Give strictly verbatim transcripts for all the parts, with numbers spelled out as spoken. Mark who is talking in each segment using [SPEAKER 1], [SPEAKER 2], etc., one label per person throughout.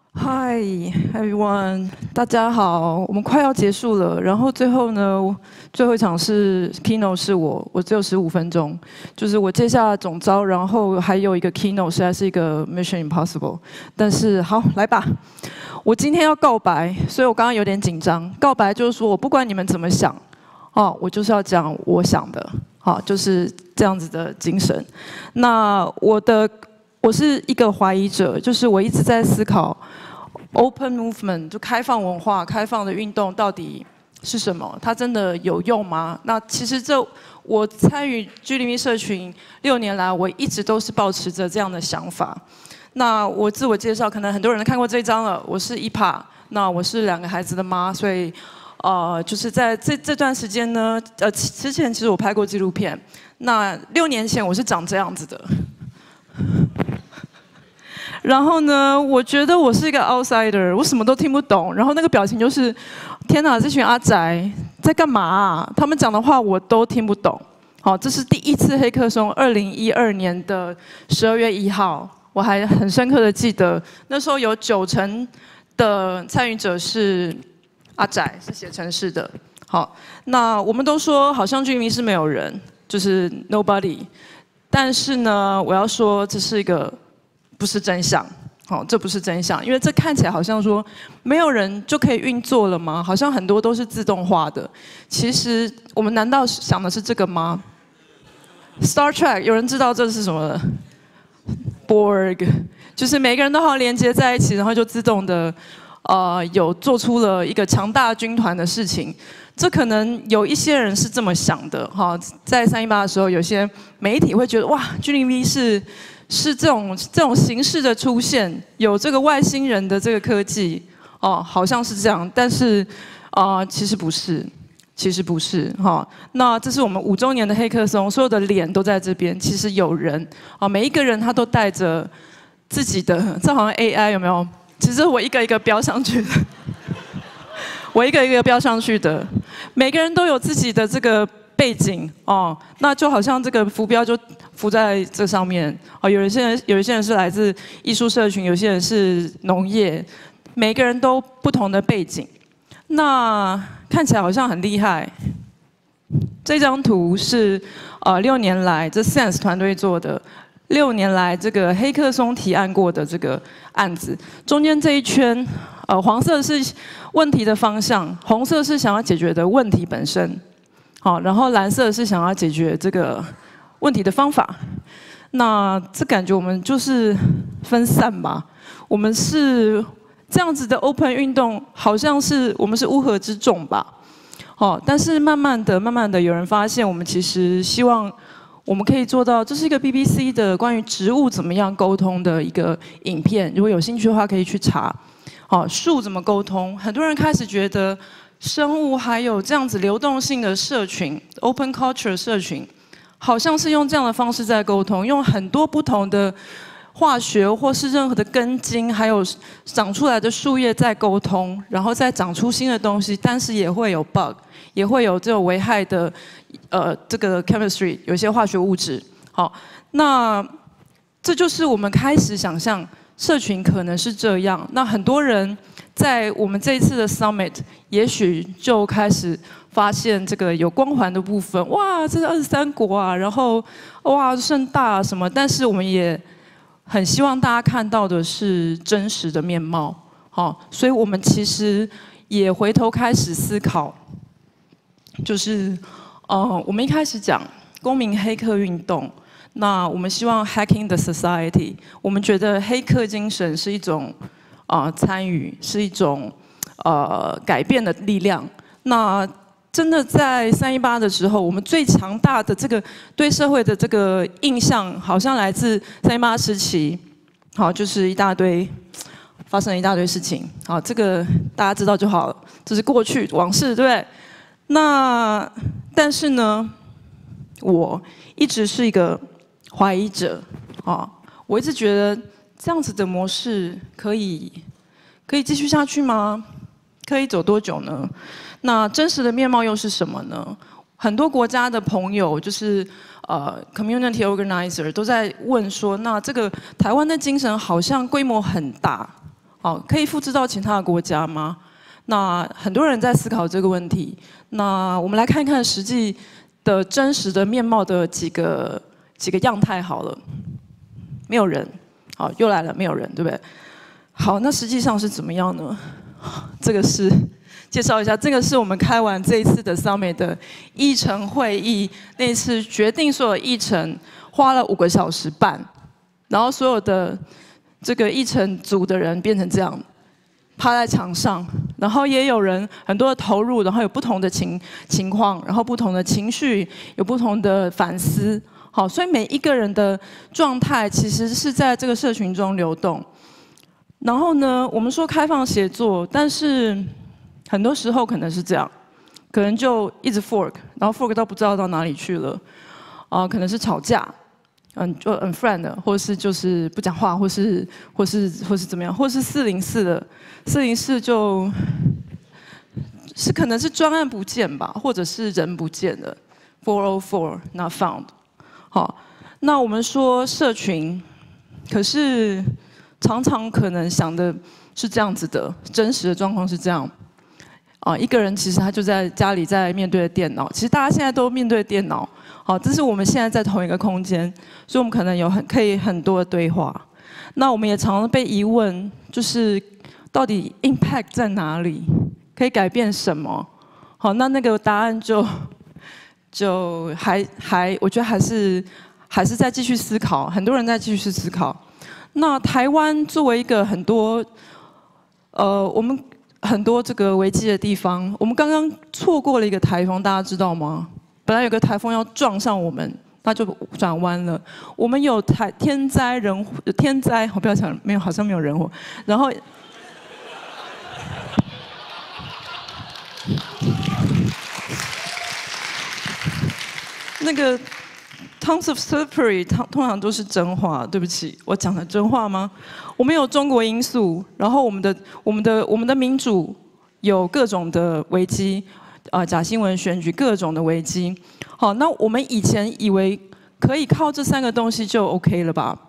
[SPEAKER 1] Hi everyone，大家好，我们快要结束了。然后最后呢，最后一场是 keynote 是我，我只有十五分钟，就是我接下总招，然后还有一个 keynote，实在是一个 mission impossible。但是好，来吧，我今天要告白，所以我刚刚有点紧张。告白就是说我不管你们怎么想，哦，我就是要讲我想的，好，就是这样子的精神。那我的我是一个怀疑者，就是我一直在思考。Open movement 就开放文化、开放的运动到底是什么？它真的有用吗？那其实这我参与 G 零 V 社群六年来，我一直都是保持着这样的想法。那我自我介绍，可能很多人看过这一张了。我是伊帕，那我是两个孩子的妈，所以呃，就是在这这段时间呢，呃，之前其实我拍过纪录片。那六年前我是长这样子的。然后呢，我觉得我是一个 outsider， 我什么都听不懂。然后那个表情就是，天哪，这群阿宅在干嘛啊？他们讲的话我都听不懂。好，这是第一次黑客松，二零一二年的十二月一号，我还很深刻的记得，那时候有九成的参与者是阿宅，是写程式的。好，那我们都说好像居民是没有人，就是 nobody。但是呢，我要说这是一个。不是真相，好，这不是真相，因为这看起来好像说没有人就可以运作了吗？好像很多都是自动化的。其实我们难道想的是这个吗 ？Star Trek 有人知道这是什么 ？Borg 就是每个人都好连接在一起，然后就自动的呃有做出了一个强大军团的事情。这可能有一些人是这么想的，哈，在三一八的时候，有些媒体会觉得哇 ，G 零 V 是。是这种这种形式的出现，有这个外星人的这个科技，哦，好像是这样，但是，啊、呃，其实不是，其实不是，哈、哦。那这是我们五周年的黑客松，所有的脸都在这边，其实有人，啊、哦，每一个人他都带着自己的，这好像 A I 有没有？其实我一个一个标上去的，我一个一个标上去的，每个人都有自己的这个。背景哦，那就好像这个浮标就浮在这上面哦。有一些人，有一些人是来自艺术社群，有些人是农业，每个人都不同的背景。那看起来好像很厉害。这张图是呃六年来这 Sense 团队做的，六年来这个黑客松提案过的这个案子。中间这一圈，呃黄色是问题的方向，红色是想要解决的问题本身。好，然后蓝色是想要解决这个问题的方法。那这感觉我们就是分散吧。我们是这样子的 open 运动，好像是我们是乌合之众吧。好，但是慢慢的、慢慢的，有人发现我们其实希望我们可以做到，这是一个 B B C 的关于植物怎么样沟通的一个影片。如果有兴趣的话，可以去查。好，树怎么沟通？很多人开始觉得。生物还有这样子流动性的社群 ，open culture 社群，好像是用这样的方式在沟通，用很多不同的化学或是任何的根茎，还有长出来的树叶在沟通，然后再长出新的东西，但是也会有 bug， 也会有这种危害的呃这个 chemistry， 有一些化学物质。好，那这就是我们开始想象社群可能是这样。那很多人。在我们这一次的 summit， 也许就开始发现这个有光环的部分，哇，这是二十三国啊，然后哇盛大啊什么，但是我们也很希望大家看到的是真实的面貌，好、哦，所以我们其实也回头开始思考，就是呃，我们一开始讲公民黑客运动，那我们希望 hacking the society， 我们觉得黑客精神是一种。啊、呃，参与是一种呃改变的力量。那真的在三一八的时候，我们最强大的这个对社会的这个印象，好像来自三一八时期。好，就是一大堆发生了一大堆事情。好，这个大家知道就好了，这是过去往事，对不对？那但是呢，我一直是一个怀疑者。啊，我一直觉得。这样子的模式可以可以继续下去吗？可以走多久呢？那真实的面貌又是什么呢？很多国家的朋友就是呃 community organizer 都在问说，那这个台湾的精神好像规模很大， 好，可以复制到其他的国家吗？那很多人在思考这个问题。那我们来看看实际的真实的面貌的几个几个样态好了。没有人，好，又来了，没有人，对不对？好，那实际上是怎么样呢？这个是介绍一下，这个是我们开完这一次的 Summit 的议程会议，那一次决定所有议程花了五个小时半，然后所有的这个议程组的人变成这样。趴在墙上，然后也有人很多的投入，然后有不同的情情况，然后不同的情绪，有不同的反思。好，所以每一个人的状态其实是在这个社群中流动。然后呢，我们说开放协作，但是很多时候可能是这样，可能就一直 fork， 然后 fork 到不知道到哪里去了，啊、呃，可能是吵架。嗯，就 unfriend， 或是就是不讲话，或是或是或是怎么样，或是四零四的四零四就是可能是专案不见吧，或者是人不见了 four oh four not found。好，那我们说社群，可是常常可能想的是这样子的，真实的状况是这样。啊，一个人其实他就在家里在面对电脑，其实大家现在都面对电脑。好，这是我们现在在同一个空间，所以我们可能有很可以很多的对话。那我们也常常被疑问，就是到底 impact 在哪里？可以改变什么？好，那那个答案就就还还，我觉得还是还是在继续思考，很多人在继续思考。那台湾作为一个很多呃我们很多这个危机的地方，我们刚刚错过了一个台风，大家知道吗？本来有个台风要撞上我们，它就转弯了。我们有台天灾人天灾，我不要讲，没有，好像没有人祸。然后，那个 tons of slippery， 通通常都是真话。对不起，我讲的真话吗？我们有中国因素，然后我们的我们的我们的民主有各种的危机。啊、呃，假新闻、选举，各种的危机。好，那我们以前以为可以靠这三个东西就 OK 了吧？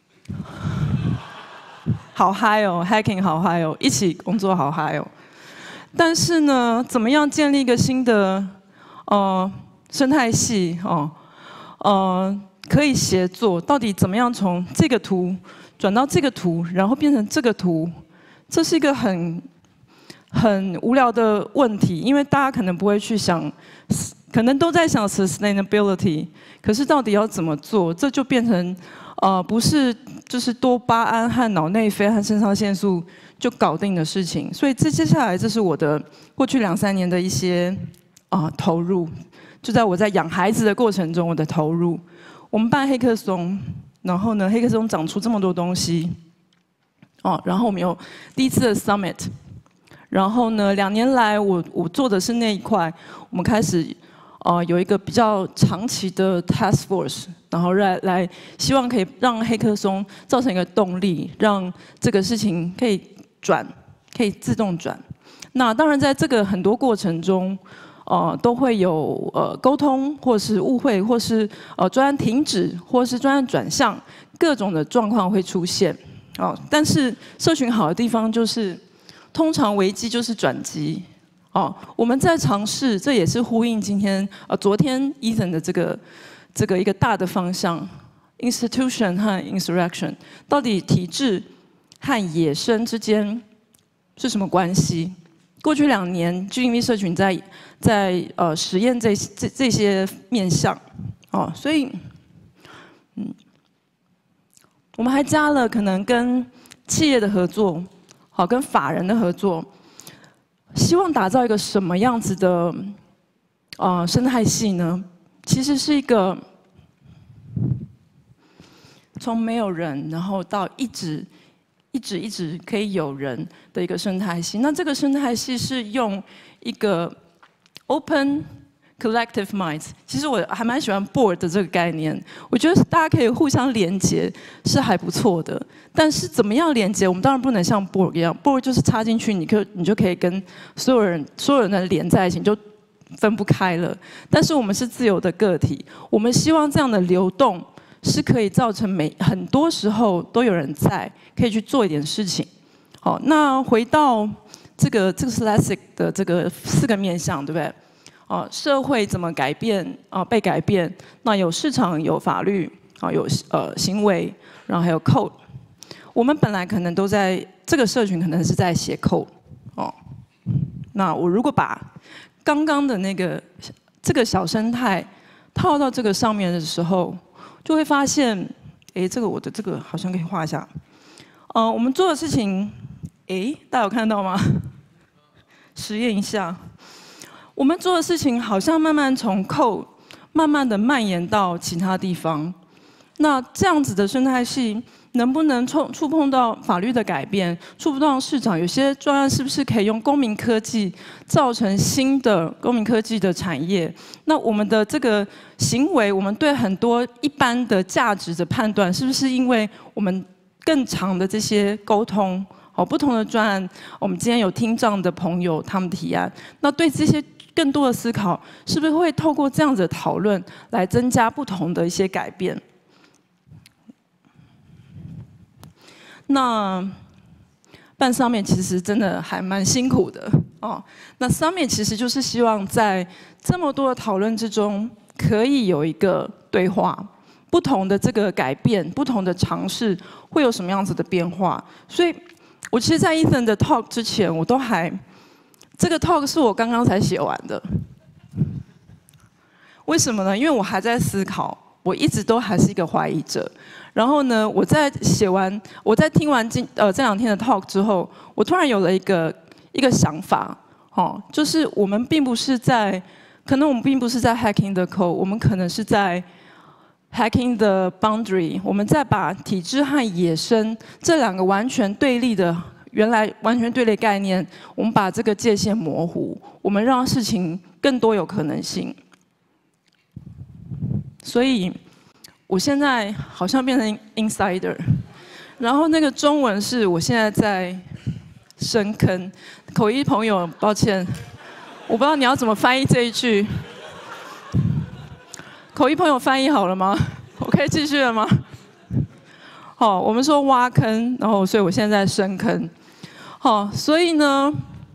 [SPEAKER 1] 好嗨哦 ，hacking 好嗨哦，一起工作好嗨哦。但是呢，怎么样建立一个新的呃生态系哦？呃，可以协作，到底怎么样从这个图转到这个图，然后变成这个图？这是一个很。很无聊的问题，因为大家可能不会去想，可能都在想 sustainability， 可是到底要怎么做？这就变成，呃，不是就是多巴胺和脑内啡和肾上腺素就搞定的事情。所以这接下来这是我的过去两三年的一些啊、呃、投入，就在我在养孩子的过程中我的投入。我们办黑客松，然后呢，黑客松长出这么多东西，哦，然后我们有第一次的 summit。然后呢，两年来我我做的是那一块，我们开始呃有一个比较长期的 task force， 然后来来希望可以让黑客松造成一个动力，让这个事情可以转，可以自动转。那当然在这个很多过程中，呃都会有呃沟通，或是误会，或是呃专案停止，或是专案转向，各种的状况会出现。哦，但是社群好的地方就是。通常危机就是转机，哦，我们在尝试，这也是呼应今天呃昨天 Ethan 的这个这个一个大的方向 ，institution 和 insurrection， 到底体制和野生之间是什么关系？过去两年 G N V 社群在在呃实验这这这些面向，哦，所以嗯，我们还加了可能跟企业的合作。好，跟法人的合作，希望打造一个什么样子的呃生态系呢？其实是一个从没有人，然后到一直一直一直可以有人的一个生态系。那这个生态系是用一个 open collective minds。其实我还蛮喜欢 board 的这个概念，我觉得大家可以互相连接是还不错的。但是怎么样连接，我们当然不能像 board 一样 ，board 就是插进去，你可你就可以跟所有人所有人的连在一起，你就分不开了。但是我们是自由的个体，我们希望这样的流动是可以造成每很多时候都有人在，可以去做一点事情。 好，那回到这个这个 Slacik 的这个四个面向，对不对？哦，社会怎么改变啊？被改变，那有市场，有法律，啊，有呃行为，然后还有 code。我们本来可能都在这个社群，可能是在写 code， 哦。那我如果把刚刚的那个这个小生态套到这个上面的时候，就会发现，哎，这个我的这个好像可以画一下。呃，我们做的事情，哎，大家有看到吗？实验一下。我们做的事情好像慢慢从 code 慢慢的蔓延到其他地方。那这样子的生态系能不能触触碰到法律的改变，触碰到市场？有些专案是不是可以用公民科技造成新的公民科技的产业？那我们的这个行为，我们对很多一般的价值的判断，是不是因为我们更长的这些沟通？哦，不同的专案，我们今天有听障的朋友他们提案，那对这些更多的思考，是不是会透过这样子的讨论来增加不同的一些改变？那办上面其实真的还蛮辛苦的哦。那上面其实就是希望在这么多的讨论之中，可以有一个对话，不同的这个改变，不同的尝试会有什么样子的变化？所以，我其实，在 Ethan 的 talk 之前，我都还。这个 talk 是我刚刚才写完的，为什么呢？因为我还在思考，我一直都还是一个怀疑者。然后呢，我在写完，我在听完今呃这两天的 talk 之后，我突然有了一个一个想法，哦，就是我们并不是在，可能我们并不是在 hacking the code， 我们可能是在 hacking the boundary， 我们在把体制和野生这两个完全对立的。原来完全对立概念，我们把这个界限模糊，我们让事情更多有可能性。所以，我现在好像变成 insider， 然后那个中文是我现在在深坑。口译朋友，抱歉，我不知道你要怎么翻译这一句。口译朋友翻译好了吗？我可以继续了吗？好，我们说挖坑，然后所以我现在在深坑。好，所以呢，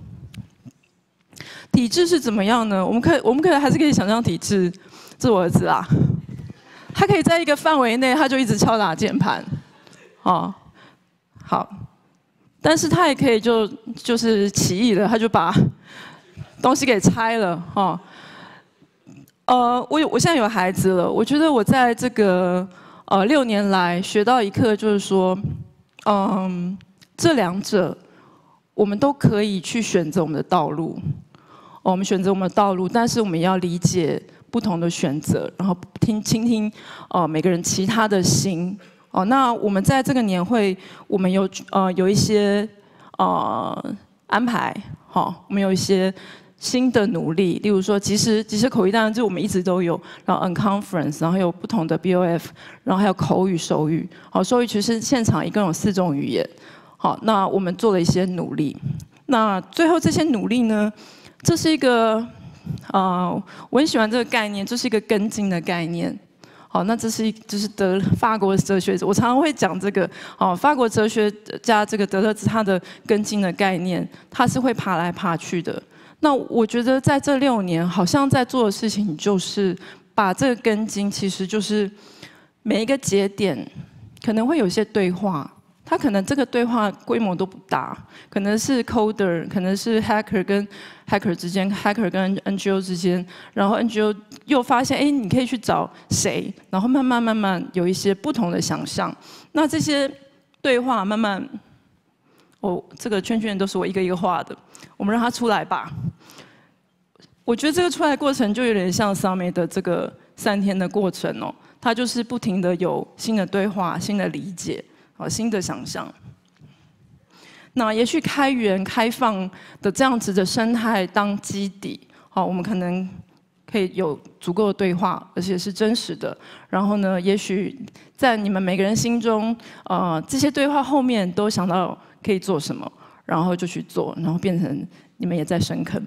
[SPEAKER 1] 体制是怎么样呢？我们可以，我们可以还是可以想象体制，这是我儿子啊，他可以在一个范围内，他就一直敲打键盘，哦，好，但是他也可以就就是起义了，他就把东西给拆了，哦，呃，我有我现在有孩子了，我觉得我在这个呃六年来学到一课，就是说，嗯，这两者。我们都可以去选择我们的道路，哦，我们选择我们的道路，但是我们要理解不同的选择，然后听倾听呃每个人其他的心，哦，那我们在这个年会，我们有呃有一些呃安排，好，哦，我们有一些新的努力，例如说即时即时口译，当然这我们一直都有，然后 Unconference， 然后有不同的 B O F， 然后还有口语手语，好，手语其实现场一共有四种语言。好，那我们做了一些努力。那最后这些努力呢，这是一个，啊、呃，我很喜欢这个概念，这是一个跟进的概念。好，那这是一，就是德法国哲学者，我常常会讲这个。哦，法国哲学家这个德勒兹他的跟进的概念，他是会爬来爬去的。那我觉得在这六年，好像在做的事情就是把这个跟进，其实就是每一个节点可能会有一些对话。他可能这个对话规模都不大，可能是 coder， 可能是 hacker 跟 hacker 之间 ，hacker 跟 N G O 之间，然后 N G O 又发现，哎，你可以去找谁，然后慢慢慢慢有一些不同的想象。那这些对话慢慢，哦，这个圈圈都是我一个一个画的，我们让它出来吧。我觉得这个出来的过程就有点像 Summit 的这个三天的过程哦，它就是不停的有新的对话、新的理解。好，新的想象。那也许开源、开放的这样子的生态当基底，好，我们可能可以有足够的对话，而且是真实的。然后呢，也许在你们每个人心中，呃，这些对话后面都想到可以做什么，然后就去做，然后变成你们也在深坑。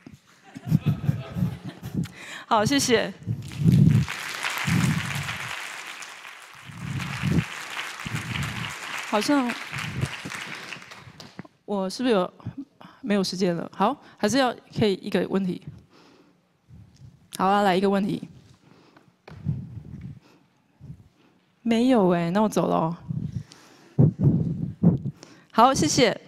[SPEAKER 1] 好，谢谢。好像我是不是有没有时间了？好，还是要可以一个问题。好啊，来一个问题。没有哎，那我走了。好，谢谢。